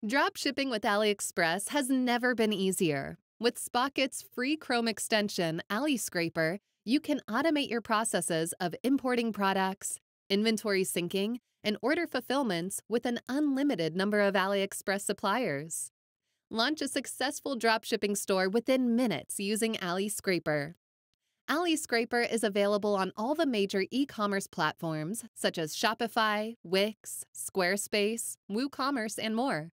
Dropshipping with AliExpress has never been easier. With Spocket's free Chrome extension, AliScraper, you can automate your processes of importing products, inventory syncing, and order fulfillments with an unlimited number of AliExpress suppliers. Launch a successful dropshipping store within minutes using AliScraper. AliScraper is available on all the major e-commerce platforms such as Shopify, Wix, Squarespace, WooCommerce, and more.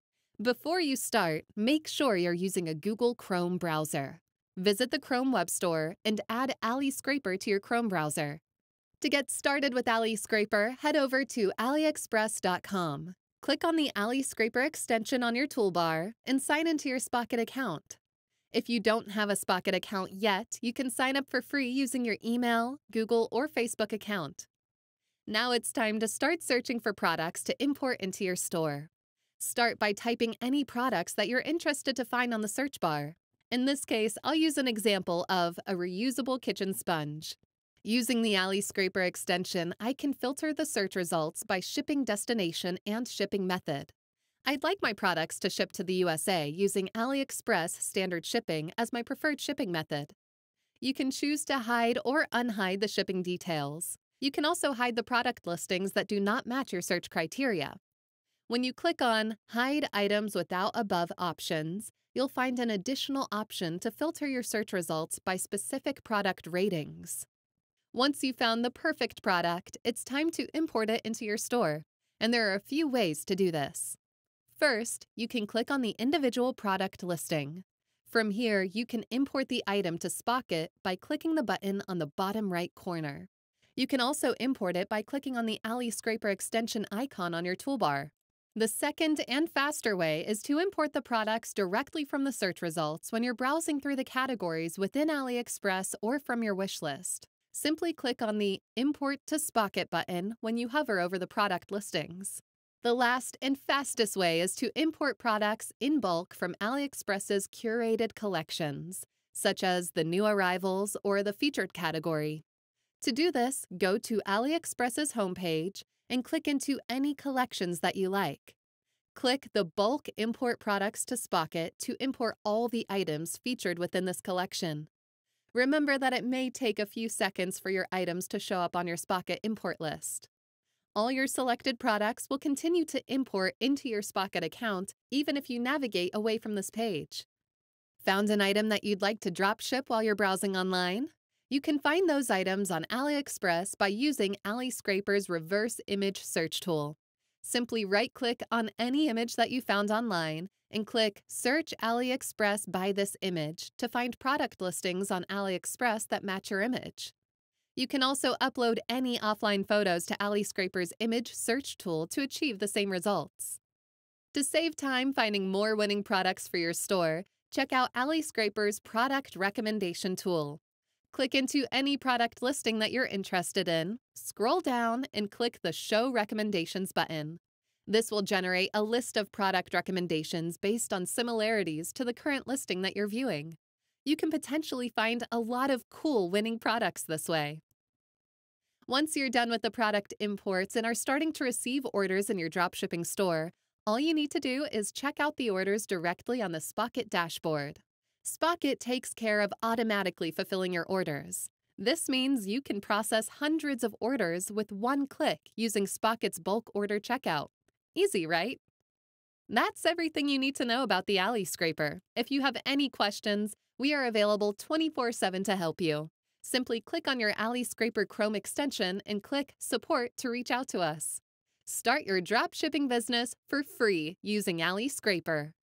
Before you start, make sure you're using a Google Chrome browser. Visit the Chrome Web Store and add AliScraper to your Chrome browser. To get started with AliScraper, head over to AliExpress.com. Click on the AliScraper extension on your toolbar and sign into your Spocket account. If you don't have a Spocket account yet, you can sign up for free using your email, Google, or Facebook account. Now it's time to start searching for products to import into your store. Start by typing any products that you're interested to find on the search bar. In this case, I'll use an example of a reusable kitchen sponge. Using the AliScraper extension, I can filter the search results by shipping destination and shipping method. I'd like my products to ship to the USA using AliExpress standard shipping as my preferred shipping method. You can choose to hide or unhide the shipping details. You can also hide the product listings that do not match your search criteria. When you click on Hide Items Without Above options, you'll find an additional option to filter your search results by specific product ratings. Once you've found the perfect product, it's time to import it into your store, and there are a few ways to do this. First, you can click on the individual product listing. From here, you can import the item to Spocket by clicking the button on the bottom right corner. You can also import it by clicking on the AliScraper extension icon on your toolbar. The second and faster way is to import the products directly from the search results when you're browsing through the categories within AliExpress or from your wish list. Simply click on the Import to Spocket button when you hover over the product listings. The last and fastest way is to import products in bulk from AliExpress's curated collections, such as the new arrivals or the featured category. To do this, go to AliExpress's homepage and click into any collections that you like. Click the Bulk Import Products to Spocket to import all the items featured within this collection. Remember that it may take a few seconds for your items to show up on your Spocket import list. All your selected products will continue to import into your Spocket account even if you navigate away from this page. Found an item that you'd like to drop ship while you're browsing online? You can find those items on AliExpress by using AliScraper's reverse image search tool. Simply right-click on any image that you found online and click Search AliExpress by this image to find product listings on AliExpress that match your image. You can also upload any offline photos to AliScraper's image search tool to achieve the same results. To save time finding more winning products for your store, check out AliScraper's product recommendation tool. Click into any product listing that you're interested in, scroll down, and click the Show Recommendations button. This will generate a list of product recommendations based on similarities to the current listing that you're viewing. You can potentially find a lot of cool winning products this way. Once you're done with the product imports and are starting to receive orders in your dropshipping store, all you need to do is check out the orders directly on the Spocket dashboard. Spocket takes care of automatically fulfilling your orders. This means you can process hundreds of orders with one click using Spocket's bulk order checkout. Easy, right? That's everything you need to know about the AliScraper. If you have any questions, we are available 24/7 to help you. Simply click on your AliScraper Chrome extension and click Support to reach out to us. Start your dropshipping business for free using AliScraper.